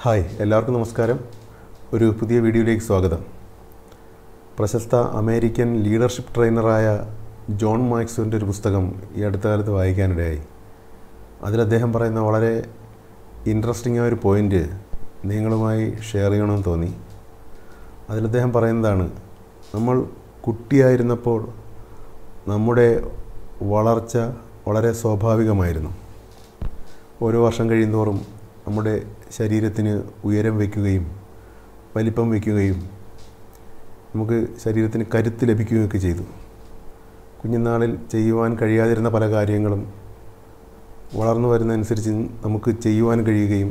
Hi, എല്ലാവർക്കും നമസ്കാരം. ഒരു പുതിയ വീഡിയോയിലേക്ക് സ്വാഗതം. പ്രശസ്ത അമേരിക്കൻ ലീഡർഷിപ്പ് ട്രെയിനറായ ജോൺ മാക്സ്വെല്ലിൻ്റെ ഒരു പുസ്തകം ഈ അടുത്ത കാലത്ത് വായിക്കാനിടയായി. അതിൽ അദ്ദേഹം പറയുന്ന വളരെ ഇൻട്രസ്റ്റിംഗ് ആയ ഒരു പോയിൻ്റ് നിങ്ങളുമായി ഷെയർ ചെയ്യണമെന്ന് തോന്നി. അതിൽ അദ്ദേഹം പറയുന്നതാണ്, നമ്മൾ കുട്ടിയായിരുന്നപ്പോൾ നമ്മുടെ വളർച്ച വളരെ സ്വാഭാവികമായിരുന്നു. ഓരോ വർഷം കഴിയുന്തോറും നമ്മുടെ ശരീരത്തിന് ഉയരം വയ്ക്കുകയും വലിപ്പം വയ്ക്കുകയും നമുക്ക് ശരീരത്തിന് കരുത്ത് ലഭിക്കുകയൊക്കെ ചെയ്തു. കുഞ്ഞുനാളിൽ ചെയ്യുവാൻ കഴിയാതിരുന്ന പല കാര്യങ്ങളും വളർന്നു വരുന്നതനുസരിച്ച് നമുക്ക് ചെയ്യുവാൻ കഴിയുകയും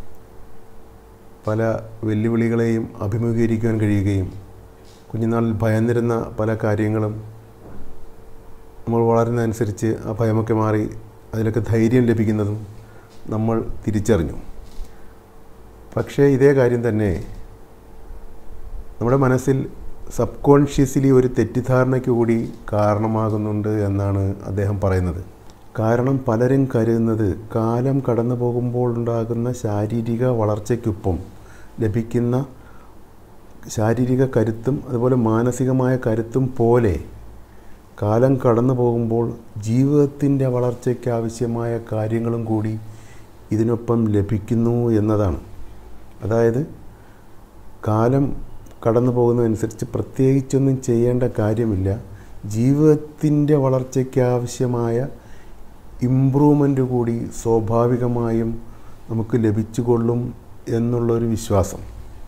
പല വെല്ലുവിളികളെയും അഭിമുഖീകരിക്കുവാൻ കഴിയുകയും കുഞ്ഞുനാളിൽ ഭയന്നിരുന്ന പല കാര്യങ്ങളും നമ്മൾ വളരുന്നതനുസരിച്ച് ആ ഭയമൊക്കെ മാറി അതിലൊക്കെ ധൈര്യം ലഭിക്കുന്നതും നമ്മൾ തിരിച്ചറിഞ്ഞു. പക്ഷേ ഇതേ കാര്യം തന്നെ നമ്മുടെ മനസ്സിൽ സബ് കോൺഷ്യസ്ലി ഒരു തെറ്റിദ്ധാരണയ്ക്ക് കൂടി കാരണമാകുന്നുണ്ട് എന്നാണ് അദ്ദേഹം പറയുന്നത്. കാരണം പലരും കരുതുന്നത് കാലം കടന്നു പോകുമ്പോൾ ഉണ്ടാകുന്ന ശാരീരിക വളർച്ചയ്ക്കൊപ്പം ലഭിക്കുന്ന ശാരീരിക കരുത്തും അതുപോലെ മാനസികമായ കരുത്തും പോലെ കാലം കടന്നു പോകുമ്പോൾ ജീവിതത്തിൻ്റെ വളർച്ചയ്ക്ക് ആവശ്യമായ കാര്യങ്ങളും കൂടി ഇതിനൊപ്പം ലഭിക്കുന്നു എന്നതാണ്. അതായത് കാലം കടന്നു പോകുന്നതനുസരിച്ച് പ്രത്യേകിച്ചൊന്നും ചെയ്യേണ്ട കാര്യമില്ല, ജീവിതത്തിൻ്റെ വളർച്ചയ്ക്ക് ആവശ്യമായ ഇമ്പ്രൂവ്മെൻ്റ് കൂടി സ്വാഭാവികമായും നമുക്ക് ലഭിച്ചുകൊള്ളും എന്നുള്ളൊരു വിശ്വാസം.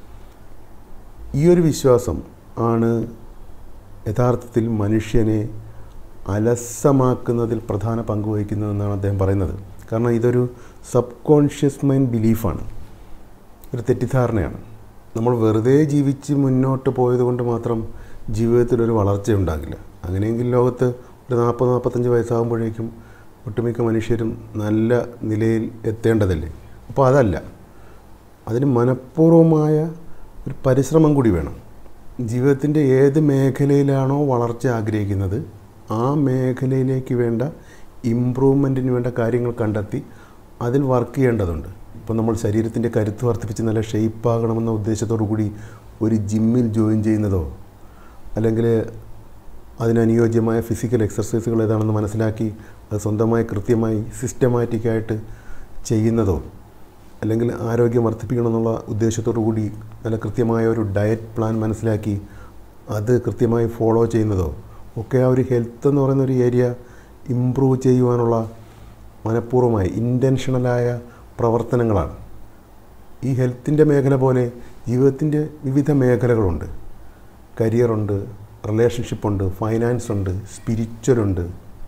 ഈ ഒരു വിശ്വാസം ആണ് യഥാർത്ഥത്തിൽ മനുഷ്യനെ അലസമാക്കുന്നതിൽ പ്രധാന പങ്ക് വഹിക്കുന്നതെന്നാണ് അദ്ദേഹം പറയുന്നത്. കാരണം ഇതൊരു സബ് കോൺഷ്യസ് മൈൻഡ് ബിലീഫാണ്, ഒരു തെറ്റിദ്ധാരണയാണ്. നമ്മൾ വെറുതെ ജീവിച്ച് മുന്നോട്ട് പോയതുകൊണ്ട് മാത്രം ജീവിതത്തിലൊരു വളർച്ചയുണ്ടാകില്ല. അങ്ങനെയെങ്കിൽ ലോകത്ത് ഒരു 40-45 വയസ്സാകുമ്പോഴേക്കും ഒട്ടുമിക്ക മനുഷ്യരും നല്ല നിലയിൽ എത്തേണ്ടതല്ലേ. അപ്പോൾ അതല്ല, അതിന് മനഃപൂർവമായ ഒരു പരിശ്രമം കൂടി വേണം. ജീവിതത്തിൻ്റെ ഏത് മേഖലയിലാണോ വളർച്ച ആഗ്രഹിക്കുന്നത് ആ മേഖലയിലേക്ക് വേണ്ട ഇമ്പ്രൂവ്മെൻറ്റിന് വേണ്ട കാര്യങ്ങൾ കണ്ടെത്തി അതിൽ വർക്ക് ചെയ്യേണ്ടതുണ്ട്. ഇപ്പോൾ നമ്മൾ ശരീരത്തിൻ്റെ കരുത്ത് വർദ്ധിപ്പിച്ച് നല്ല ഷെയ്പ്പാകണമെന്ന ഉദ്ദേശത്തോടു കൂടി ഒരു ജിമ്മിൽ ജോയിൻ ചെയ്യുന്നതോ അല്ലെങ്കിൽ അതിനനുയോജ്യമായ ഫിസിക്കൽ എക്സർസൈസുകൾ ഏതാണെന്ന് മനസ്സിലാക്കി അത് സ്വന്തമായി കൃത്യമായി സിസ്റ്റമാറ്റിക്കായിട്ട് ചെയ്യുന്നതോ അല്ലെങ്കിൽ ആരോഗ്യം വർദ്ധിപ്പിക്കണമെന്നുള്ള ഉദ്ദേശത്തോടു കൂടി നല്ല കൃത്യമായ ഒരു ഡയറ്റ് പ്ലാൻ മനസ്സിലാക്കി അത് കൃത്യമായി ഫോളോ ചെയ്യുന്നതോ ഒക്കെ ആ ഒരു ഹെൽത്ത് എന്ന് പറയുന്ന ഒരു ഏരിയ ഇമ്പ്രൂവ് ചെയ്യുവാനുള്ള മനഃപൂർവ്വമായ ഇൻറ്റൻഷണലായ പ്രവർത്തനങ്ങളാണ്. ഈ ഹെൽത്തിൻ്റെ മേഖല പോലെ ജീവിതത്തിൻ്റെ വിവിധ മേഖലകളുണ്ട്. കരിയറുണ്ട്, റിലേഷൻഷിപ്പുണ്ട്, ഫൈനാൻസ് ഉണ്ട്, സ്പിരിച്വലുണ്ട്.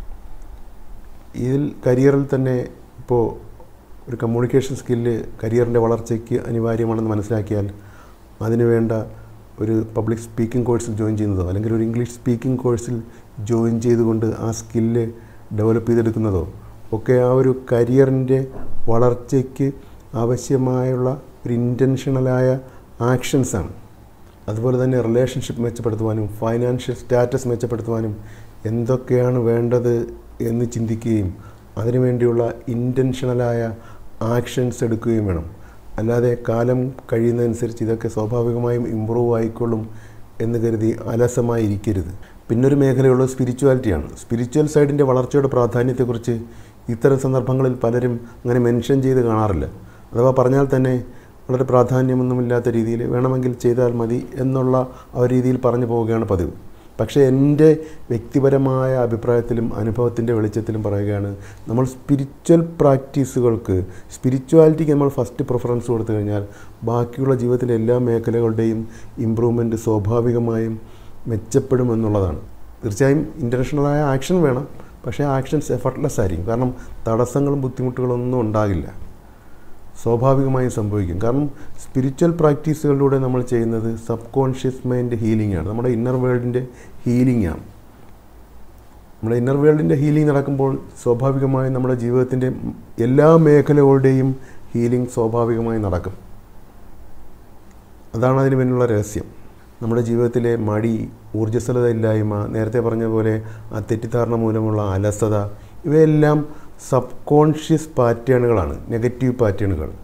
ഇതിൽ കരിയറിൽ തന്നെ ഇപ്പോൾ ഒരു കമ്മ്യൂണിക്കേഷൻ സ്കില്ല് കരിയറിൻ്റെ വളർച്ചയ്ക്ക് അനിവാര്യമാണെന്ന് മനസ്സിലാക്കിയാൽ അതിന് വേണ്ട ഒരു പബ്ലിക് സ്പീക്കിംഗ് കോഴ്സിൽ ജോയിൻ ചെയ്യുന്നതോ അല്ലെങ്കിൽ ഒരു ഇംഗ്ലീഷ് സ്പീക്കിംഗ് കോഴ്സിൽ ജോയിൻ ചെയ്തുകൊണ്ട് ആ സ്കില്ല് ഡെവലപ്പ് ചെയ്തെടുക്കുന്നതോ ഒക്കെ ആ ഒരു കരിയറിൻ്റെ വളർച്ചയ്ക്ക് ആവശ്യമായുള്ള ഒരു ഇൻറ്റൻഷണലായ ആക്ഷൻസാണ്. അതുപോലെ തന്നെ റിലേഷൻഷിപ്പ് മെച്ചപ്പെടുത്തുവാനും ഫൈനാൻഷ്യൽ സ്റ്റാറ്റസ് മെച്ചപ്പെടുത്തുവാനും എന്തൊക്കെയാണ് വേണ്ടത് എന്ന് ചിന്തിക്കുകയും അതിനുവേണ്ടിയുള്ള ഇൻറ്റൻഷണലായ ആക്ഷൻസ് എടുക്കുകയും വേണം. അല്ലാതെ കാലം കഴിയുന്നതനുസരിച്ച് ഇതൊക്കെ സ്വാഭാവികമായും ഇമ്പ്രൂവ് ആയിക്കൊള്ളും എന്ന് കരുതി അലസമായി ഇരിക്കരുത്. പിന്നൊരു മേഖലയുള്ളത് സ്പിരിച്വാലിറ്റിയാണ്. സ്പിരിച്വൽ സൈഡിൻ്റെ വളർച്ചയുടെ പ്രാധാന്യത്തെക്കുറിച്ച് ഇത്തരം സന്ദർഭങ്ങളിൽ പലരും അങ്ങനെ മെൻഷൻ ചെയ്ത് കാണാറില്ല. അഥവാ പറഞ്ഞാൽ തന്നെ വളരെ പ്രാധാന്യമൊന്നുമില്ലാത്ത രീതിയിൽ വേണമെങ്കിൽ ചെയ്താൽ മതി എന്നുള്ള ആ രീതിയിൽ പറഞ്ഞു പോവുകയാണ് പതിവ്. പക്ഷേ എൻ്റെ വ്യക്തിപരമായ അഭിപ്രായത്തിലും അനുഭവത്തിൻ്റെ വെളിച്ചത്തിലും പറയുകയാണ്, നമ്മൾ സ്പിരിച്വൽ പ്രാക്ടീസുകൾക്ക് സ്പിരിച്വാലിറ്റിക്ക് നമ്മൾ ഫസ്റ്റ് പ്രിഫറൻസ് കൊടുത്തു കഴിഞ്ഞാൽ ബാക്കിയുള്ള ജീവിതത്തിലെ എല്ലാ മേഖലകളുടെയും ഇമ്പ്രൂവ്മെൻറ്റ് സ്വാഭാവികമായും മെച്ചപ്പെടുമെന്നുള്ളതാണ്. തീർച്ചയായും ഇൻ്റർനാഷണലായ ആക്ഷൻ വേണം, പക്ഷേ ആക്ഷൻസ് എഫർട്ട്ലെസ് ആയിരിക്കും. കാരണം തടസ്സങ്ങളും ബുദ്ധിമുട്ടുകളൊന്നും ഉണ്ടാകില്ല, സ്വാഭാവികമായും സംഭവിക്കും. കാരണം സ്പിരിച്വൽ പ്രാക്ടീസുകളിലൂടെ നമ്മൾ ചെയ്യുന്നത് സബ് കോൺഷ്യസ് മൈൻഡ് ഹീലിംഗ് ആണ്, നമ്മുടെ ഇന്നർ വേൾഡിൻ്റെ ഹീലിംഗ് ആണ്. നമ്മുടെ ഇന്നർ വേൾഡിൻ്റെ ഹീലിംഗ് നടക്കുമ്പോൾ സ്വാഭാവികമായും നമ്മുടെ ജീവിതത്തിൻ്റെ എല്ലാ മേഖലകളുടെയും ഹീലിംഗ് സ്വാഭാവികമായി നടക്കും. അതാണ് അതിന് പിന്നിലുള്ള രഹസ്യം. നമ്മുടെ ജീവിതത്തിലെ മടി, ഊർജ്ജസ്വലത ഇല്ലായ്മ, നേരത്തെ പറഞ്ഞ പോലെ ആ തെറ്റിദ്ധാരണ മൂലമുള്ള അലസത, ഇവയെല്ലാം സബ് കോൺഷ്യസ് പാറ്റേണുകളാണ്, നെഗറ്റീവ് പാറ്റേണുകൾ.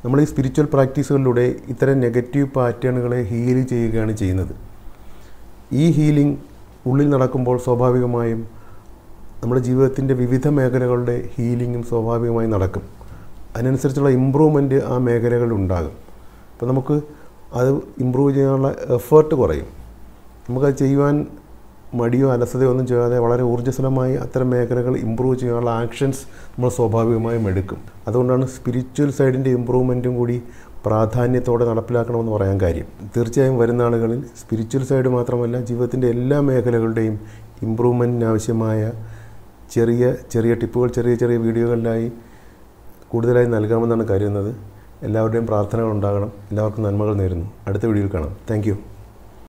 നമ്മൾ ഈ സ്പിരിച്വൽ പ്രാക്ടീസുകളിലൂടെ ഇത്തരം നെഗറ്റീവ് പാറ്റേണുകളെ ഹീൽ ചെയ്യുകയാണ് ചെയ്യുന്നത്. ഈ ഹീലിംഗ് ഉള്ളിൽ നടക്കുമ്പോൾ സ്വാഭാവികമായും നമ്മുടെ ജീവിതത്തിൻ്റെ വിവിധ മേഖലകളുടെ ഹീലിങ്ങും സ്വാഭാവികമായി നടക്കും. അതിനനുസരിച്ചുള്ള ഇമ്പ്രൂവ്മെൻറ്റ് ആ മേഖലകളിൽ ഉണ്ടാകും. അപ്പോൾ നമുക്ക് അത് ഇമ്പ്രൂവ് ചെയ്യാനുള്ള എഫേർട്ട് കുറയും. നമുക്കത് ചെയ്യുവാൻ മടിയോ അലസതയോ ഒന്നും ചെയ്യാതെ വളരെ ഊർജ്ജസ്വലമായി അത്തരം മേഖലകൾ ഇമ്പ്രൂവ് ചെയ്യാനുള്ള ആക്ഷൻസ് നമ്മൾ സ്വാഭാവികമായും എടുക്കും. അതുകൊണ്ടാണ് സ്പിരിച്വൽ സൈഡിൻ്റെ ഇമ്പ്രൂവ്മെൻറ്റും കൂടി പ്രാധാന്യത്തോടെ നടപ്പിലാക്കണമെന്ന് പറയാൻ കാര്യം. തീർച്ചയായും വരുന്ന ആളുകളിൽ സ്പിരിച്വൽ സൈഡ് മാത്രമല്ല ജീവിതത്തിൻ്റെ എല്ലാ മേഖലകളുടെയും ഇമ്പ്രൂവ്മെൻറ്റിന് ആവശ്യമായ ചെറിയ ചെറിയ ടിപ്പുകൾ ചെറിയ ചെറിയ വീഡിയോകളിലായി കൂടുതലായി നൽകാമെന്നാണ് കരുതുന്നത്. എല്ലാവരുടെയും പ്രാർത്ഥനകൾ ഉണ്ടാകണം. എല്ലാവർക്കും നന്മകൾ നേരുന്നു. അടുത്ത വീഡിയോയിൽ കാണാം. Thank U.